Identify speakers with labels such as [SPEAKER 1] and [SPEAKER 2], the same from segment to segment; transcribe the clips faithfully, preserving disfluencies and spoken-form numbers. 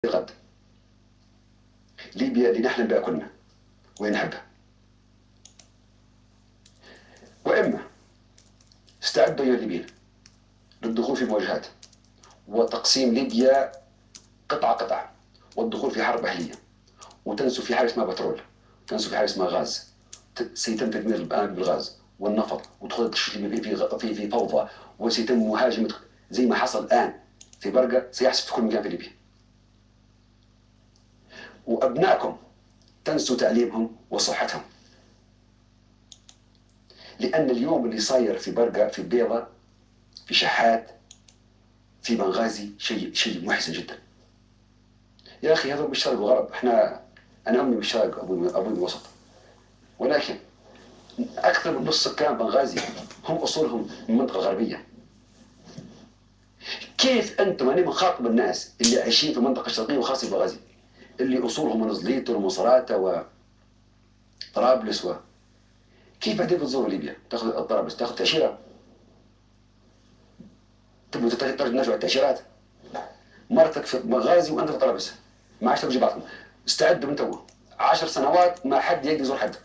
[SPEAKER 1] الغد. ليبيا اللي نحلم بها كلنا ونحبها. وإما استعدوا أيها الليبيين للدخول في مواجهات وتقسيم ليبيا قطعة قطعة والدخول في حرب أهلية، وتنسوا في حاجة اسمها بترول، تنسوا في حاجة اسمها غاز، سيتم تدمير الآن بالغاز والنفط، وتدخل في في في في فوضى، وسيتم مهاجمة زي ما حصل الآن في برقة سيحصل في كل مكان في ليبيا. وأبنائكم تنسوا تعليمهم وصحتهم، لأن اليوم اللي صاير في برقة، في بيضة، في شحات، في بنغازي شيء شيء محزن جدا. يا أخي هذول مش شرق وغرب، احنا أنا أمي مش شرق، أبوي أبوي من الوسط، ولكن أكثر من نص سكان بنغازي هم أصولهم من منطقة غربية. كيف أنتم، أنا مخاطب الناس اللي عايشين في المنطقة الشرقية وخاصة بنغازي اللي أصولهم من زليطة ومصراتة وطرابلس، و كيف بعدين بتزوروا ليبيا؟ تاخذ طرابلس، تاخذ تأشيرة، تبغوا ترجعوا التأشيرات. مرتك في بنغازي وأنت في طرابلس، ما عادش ترجع بعضكم. استعدوا من تو، عشر سنوات ما حد يقدر يزور حد.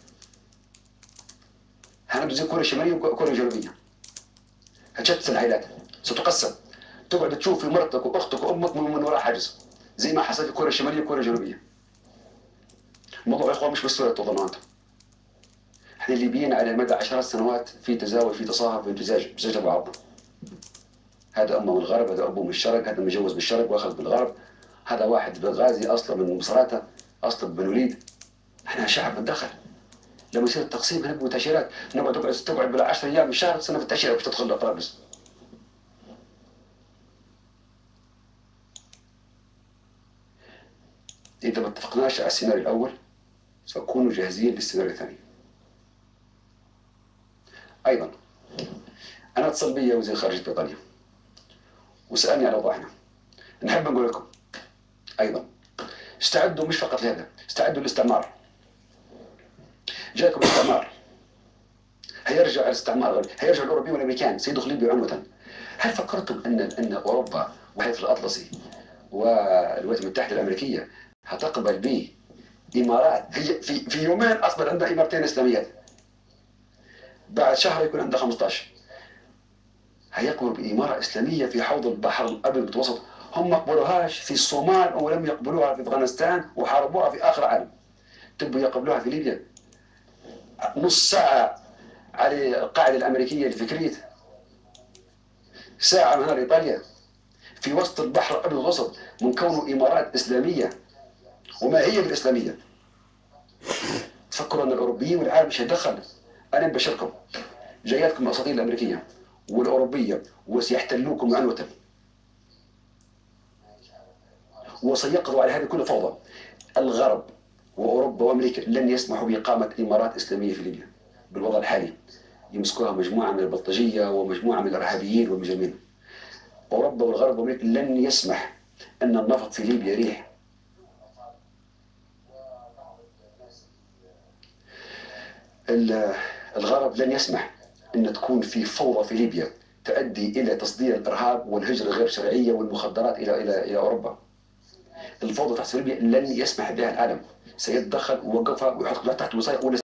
[SPEAKER 1] هنبدو زي كوريا الشمالية وكوريا الجنوبية، هتشتت العائلات، ستقسم، تقعد تشوف في مرتك واختك وامك من وراء حاجز، زي ما حصل في كوريا الشماليه وكوريا الجنوبيه. الموضوع يا اخوان مش بالسهوله تظنوا انتم. احنا الليبيين على مدى عشرات سنوات في تزاوج، في تصاهر، في امتزاج، امتزاج بعضنا. هذا امه من الغرب، هذا ابوه من الشرق، هذا متجوز بالشرق واخذ بالغرب، هذا واحد بنغازي اصلا من مصراته، اصلا بن وليد. احنا شعب متدخل. لما يصير التقسيم هنبقوا تاشيرات، نقعد تقعد تقعد بلا عشر ايام من الشهر سنه في التاشيره باش تدخل طرابلس. اذا ما اتفقناش على السيناريو الاول سنكون جاهزين للسيناريو الثاني. ايضا انا اتصل بي وزير خارجيه بريطانيا وسالني على وضعنا. نحب نقول لكم ايضا استعدوا، مش فقط لهذا، استعدوا للاستعمار. جاكم الاستعمار، هيرجع الاستعمار الغربي، هيرجع الاوروبيين والامريكان، سيدخل ليبيا عنوه. هل فكرتم ان ان اوروبا والحلف الاطلسي والولايات المتحده الامريكيه هتقبل به امارات هي في في يومين اصبح عندها امارتين اسلاميات، بعد شهر يكون عندها خمسة عشر. هيقبلوا باماره اسلاميه في حوض البحر الابيض المتوسط؟ هم ما قبلوهاش في الصومال ولم يقبلوها في افغانستان وحاربوها في اخر العالم. تبوا يقبلوها في ليبيا؟ نص ساعه على القاعده الامريكيه اللي في كريت، ساعه من هنا لايطاليا، في وسط البحر الابيض المتوسط، من كونه امارات اسلاميه. وما هي بالاسلاميه؟ تفكروا ان الاوروبيين والعالم مش هيدخل؟ انا بشركم جاياتكم الاساطير الامريكيه والاوروبيه وسيحتلوكم عنوه، وسيقضوا على هذه كل فوضى. الغرب واوروبا وامريكا لن يسمحوا باقامه امارات اسلاميه في ليبيا بالوضع الحالي. يمسكوها مجموعه من البلطجيه ومجموعه من الارهابيين والمجرمين. اوروبا والغرب وامريكا لن يسمح ان النفط في ليبيا ريح. الغرب لن يسمح ان تكون في فوضى في ليبيا تؤدي الى تصدير الارهاب والهجره غير شرعيه والمخدرات الى الى الى اوروبا. الفوضى تحت ليبيا لن يسمح بها العالم، سيتدخل ووقفها ويحط تحت وصاية